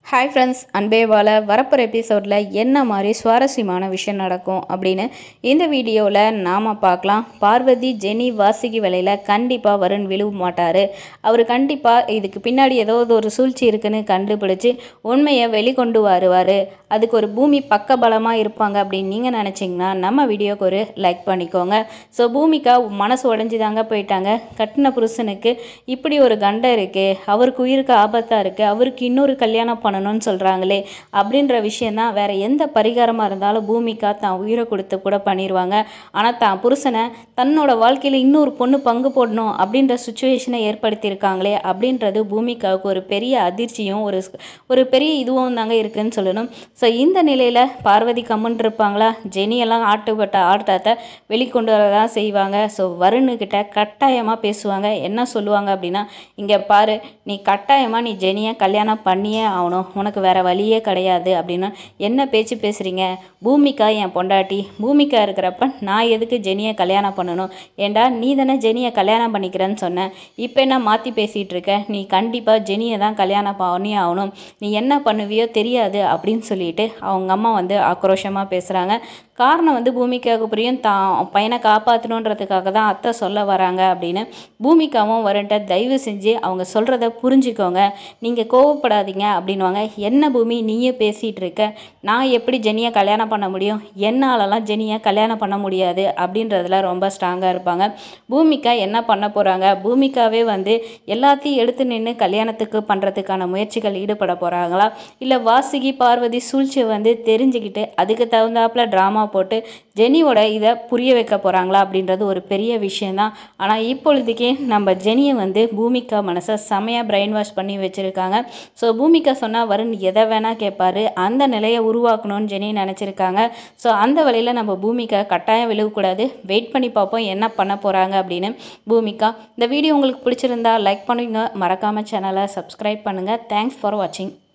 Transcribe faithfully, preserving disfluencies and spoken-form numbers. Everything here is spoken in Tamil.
Hi friends, Anbe Vaa வரப்போற எபிசோட்ல என்ன மாதிரி சுவாரஸ்யமான விஷயம் நடக்கும் அப்படின்னு இந்த வீடியோவில் நாம் பார்க்கலாம். பார்வதி ஜெனி வாசுகி வேலையில் கண்டிப்பாக வருண் விழுவ மாட்டார். அவர் கண்டிப்பாக இதுக்கு பின்னாடி ஏதாவது ஒரு சூழ்ச்சி இருக்குன்னு கண்டுபிடிச்சி உண்மையை வெளிக்கொண்டு வருவார். அதுக்கு ஒரு பூமி பக்கபலமாக இருப்பாங்க அப்படின்னு நீங்கள் நினச்சிங்கன்னா நம்ம வீடியோக்கு ஒரு லைக் பண்ணிக்கோங்க. ஸோ பூமிக்கா மனசு உடஞ்சி தாங்க போயிட்டாங்க. கட்டின புருஷனுக்கு இப்படி ஒரு கண்டை இருக்குது, அவருக்கு உயிருக்கு ஆபத்தாக இருக்குது, அவருக்கு இன்னொரு கல்யாணம் பண்ணணும்னு சொல்கிறாங்களே அப்படின்ற விஷயந்தான். வேற எந்த பரிகாரமாக இருந்தாலும் பூமிக்கா தான் உயிரை கொடுத்து கூட பண்ணிடுவாங்க. ஆனால் தான் புருஷனை தன்னோட வாழ்க்கையில் இன்னொரு பொண்ணு பங்கு போடணும் அப்படின்ற சுச்சுவேஷனை ஏற்படுத்தியிருக்காங்களே அப்படின்றது பூமிக்காவுக்கு ஒரு பெரிய அதிர்ச்சியும் ஒரு ஒரு பெரிய இதுவும் தாங்க இருக்குன்னு சொல்லணும். ஸோ இந்த நிலையில் பார்வதி கம்முன்னு இருப்பாங்களா? ஜெனியெல்லாம் ஆட்டுப்பட்ட ஆட்டத்தை வெளிக்கொண்டு வரதான் செய்வாங்க. ஸோ வருணுக்கிட்ட கட்டாயமாக பேசுவாங்க. என்ன சொல்லுவாங்க அப்படின்னா, இங்கே பாரு, நீ கட்டாயமாக நீ ஜெனியை கல்யாணம் பண்ணியே ஆகணும், உனக்கு வேற வழியே கிடையாது அப்படின்னு. என்ன பேச்சு பேசுகிறீங்க? பூமிக்கா என் பொண்டாட்டி, பூமிக்கா இருக்கிறப்ப நான் எதுக்கு ஜெனியை கல்யாணம் பண்ணணும்? ஏண்டா நீ தானே ஜெனியை கல்யாணம் பண்ணிக்கிறேன்னு சொன்னேன், இப்போ என்ன மாற்றி பேசிகிட்டு இருக்க? நீ கண்டிப்பாக ஜெனியை தான் கல்யாணம் பண்ணி ஆகணும், நீ என்ன பண்ணுவியோ தெரியாது அப்படின்னு சொல்லிட்டு அவங்க அம்மா வந்து ஆக்ரோஷமாக பேசுகிறாங்க. காரணம் வந்து பூமிக்காவுக்கு புரியும், தான் பையனை காப்பாற்றணுன்றதுக்காக தான் அத்தை சொல்ல வராங்க அப்படின்னு. பூமிக்காவும் வருண்ட தயவு செஞ்சு அவங்க சொல்கிறத புரிஞ்சுக்கோங்க, நீங்கள் கோவப்படாதீங்க அப்படின்வாங்க. என்ன பூமி நீயே பேசிகிட்டு இருக்க? நான் எப்படி ஜெனியை கல்யாணம் பண்ண முடியும்? என்னாலலாம் ஜெனியை கல்யாணம் பண்ண முடியாது அப்படின்றதுல ரொம்ப ஸ்ட்ராங்காக இருப்பாங்க. பூமிக்கா என்ன பண்ண போகிறாங்க? பூமிக்காவே வந்து எல்லாத்தையும் எடுத்து நின்று கல்யாணத்துக்கு பண்ணுறதுக்கான முயற்சிகள் ஈடுபட போகிறாங்களா? இல்லை வாசுகி பார்வதி சூழ்ச்சியை வந்து தெரிஞ்சுக்கிட்டு அதுக்கு தகுந்தாப்புல ட்ராமா போட்டு ஜெனியோட இதை புரிய வைக்க போகிறாங்களா அப்படின்றது ஒரு பெரிய விஷயந்தான். ஆனால் இப்பொழுதுக்கே நம்ம ஜெனியை வந்து பூமிக்கா மனசை செமையாக பிரெயின் வாஷ் பண்ணி வச்சுருக்காங்க. ஸோ பூமிக்கா சொன்னால் வருண் எதை வேணால் கேட்பாரு, அந்த நிலையை உருவாக்கணும்னு ஜெனி நினச்சிருக்காங்க. ஸோ அந்த வழியில் நம்ம பூமிக்கா கட்டாயம் விழுகக்கூடாது. வெயிட் பண்ணி பார்ப்போம் என்ன பண்ண போகிறாங்க அப்படின்னு. பூமிக்கா, இந்த வீடியோ உங்களுக்கு பிடிச்சிருந்தா லைக் பண்ணுங்க, மறக்காமல் சேனலை சப்ஸ்கிரைப் பண்ணுங்கள். தேங்க்ஸ் ஃபார் வாட்சிங்.